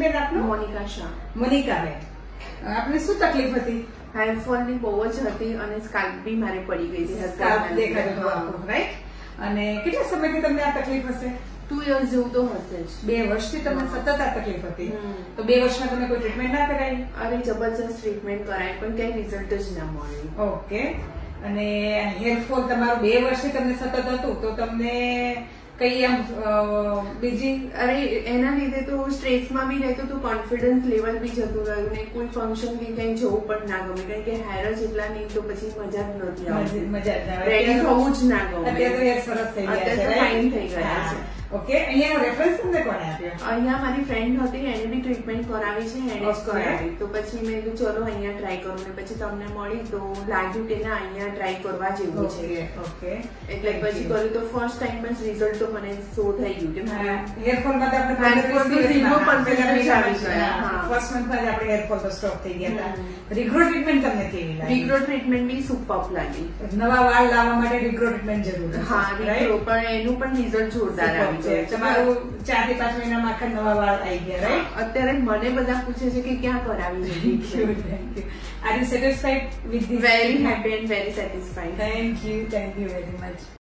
બેન આપનું? Monica Shah. Monica બેન, આપને શું તકલીફ હતી? હેરફોલ ની બહુ જ હતી અને સ્કાલ્પ બી મારે પડી ગઈ હતી. સ્કાલ્પ દેખાતું હતું, રાઈટ? અને કેટલા સમયથી તમને આ તકલીફ હશે? 2 years જેવું તો હશે જ. 2 વર્ષથી તમને સતત આ તકલીફ હતી. તો 2 વર્ષમાં તમે કોઈ ટ્રીટમેન્ટ ના કરાવી? અરે જબરજસ્ત ટ્રીટમેન્ટ કરાય પણ કઈ રિઝલ્ટ જ ના મળ્યું. ઓકે. અને હેરફોલ તમારું 2 વર્ષથી તમને સતત હતું, તો તમને કઈ આમ બીજી? અરે એના લીધે તો સ્ટ્રેસમાં બી રહેતું હતું, કોન્ફિડન્સ લેવલ બી જતું રહ્યું ને કોઈ ફંક્શન કે કઈ જવું પણ ના ગમે, કારણ કે હેર જ એટલા નહીં તો પછી મજા જ નથી આવતી. મજા જ ના રેડી થવું જ ના ગમે. અત્યારે તો હેર સરસ થઈ ગયા છે, અત્યારે તો ફાઇન થઈ ગયા છે. ઓકે. અહીંયાનો રેફરન્સ તમને કોણે આપ્યો? અહીંયા મારી ફ્રેન્ડ હતી, એને બી ટ્રીટમેન્ટ કરાવી છે, એને જ કરાવી. તો પછી મેં કીધું ચલો અહીંયા ટ્રાય કરું ને પછી તમને મળી તો લાગ્યું કે ના અહીંયા ટ્રાય કરવા જેવું છે. ઓકે. એટલે પછી કર્યું તો ફર્સ્ટ ટાઈમ જ રિઝલ્ટ તો મને શો થઈ ગયું કે હેરફોલ માં આપણે ફર્સ્ટ મંથમાં જ આપણે હેરફોલ તો સ્ટોપ થઈ ગયા હતા. રિગ્રો ટ્રીટમેન્ટ તમને કેવી લાગી? રિગ્રો ટ્રીટમેન્ટ બી સુપર લાગી. નવા વાળ લાવવા માટે રિગ્રો ટ્રીટમેન્ટ જરૂર છે. હા, રિગ્રો પણ એનું પણ રિઝલ્ટ જોરદાર આવ્યું છે. તમારું 4 થી 5 મહિનામાં આખા નવા વાળ આવી ગયા, રાઈટ? અત્યારે મને બધા પૂછે છે કે ક્યાં કરાવી છે. Are you satisfied with this? Very happy and very satisfied. Thank you very much.